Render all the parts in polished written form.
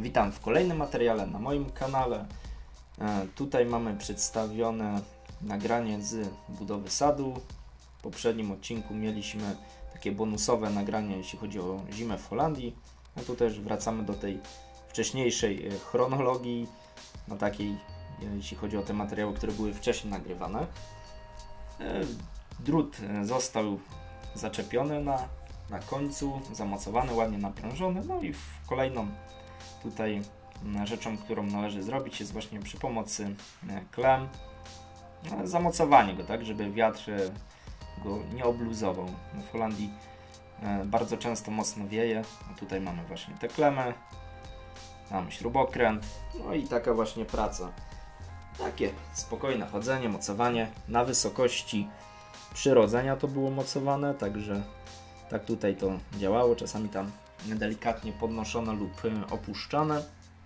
Witam w kolejnym materiale na moim kanale. Tutaj mamy przedstawione nagranie z budowy sadu. W poprzednim odcinku mieliśmy takie bonusowe nagranie, jeśli chodzi o zimę w Holandii. Tu też wracamy do tej wcześniejszej chronologii, takiej, jeśli chodzi o te materiały, które były wcześniej nagrywane. Drut został zaczepiony na końcu, zamocowany, ładnie naprężony. No i kolejną tutaj rzeczą, którą należy zrobić, jest właśnie przy pomocy klem zamocowanie go, tak, żeby wiatr go nie obluzował. W Holandii bardzo często mocno wieje, a tutaj mamy właśnie te klemy, mamy śrubokręt, no i taka właśnie praca. Takie spokojne chodzenie, mocowanie na wysokości przyrodzenia to było mocowane, także tak tutaj to działało, czasami tam delikatnie podnoszone lub opuszczane.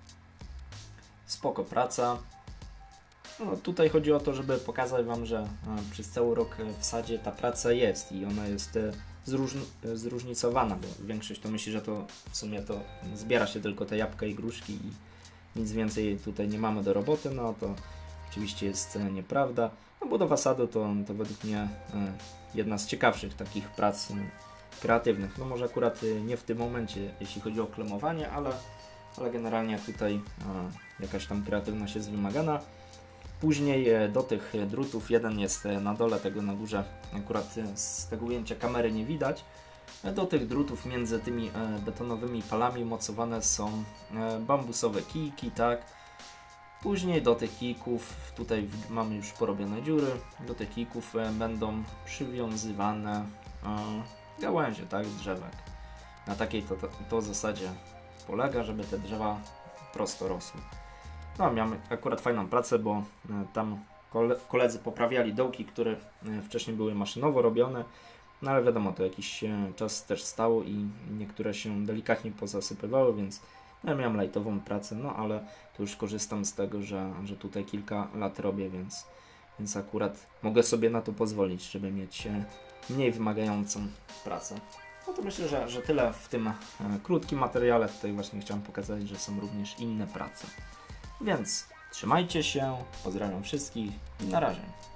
Spoko praca. No, tutaj chodzi o to, żeby pokazać Wam, że przez cały rok w sadzie ta praca jest i ona jest zróżnicowana, bo większość to myśli, że to w sumie to zbiera się tylko te jabłka i gruszki i nic więcej tutaj nie mamy do roboty. No to oczywiście jest nieprawda. No, budowa sadu to według mnie jedna z ciekawszych takich prac kreatywnych. No może akurat nie w tym momencie, jeśli chodzi o klemowanie, ale generalnie tutaj jakaś tam kreatywność jest wymagana. Później do tych drutów, jeden jest na dole, tego na górze akurat z tego ujęcia kamery nie widać. Do tych drutów między tymi betonowymi palami mocowane są bambusowe kijki, tak. Później do tych kijków, tutaj mamy już porobione dziury, do tych kijków będą przywiązywane gałęzie, tak, drzewek. Na takiej to zasadzie polega, żeby te drzewa prosto rosły. No, miałem akurat fajną pracę, bo tam koledzy poprawiali dołki, które wcześniej były maszynowo robione, no ale wiadomo, to jakiś czas też stało i niektóre się delikatnie pozasypywały, więc ja miałem lightową pracę, no ale tu już korzystam z tego, że tutaj kilka lat robię, więc akurat mogę sobie na to pozwolić, żeby mieć mniej wymagającą pracę. No to myślę, że tyle w tym krótkim materiale. Tutaj właśnie chciałem pokazać, że są również inne prace. Więc trzymajcie się, pozdrawiam wszystkich i na razie.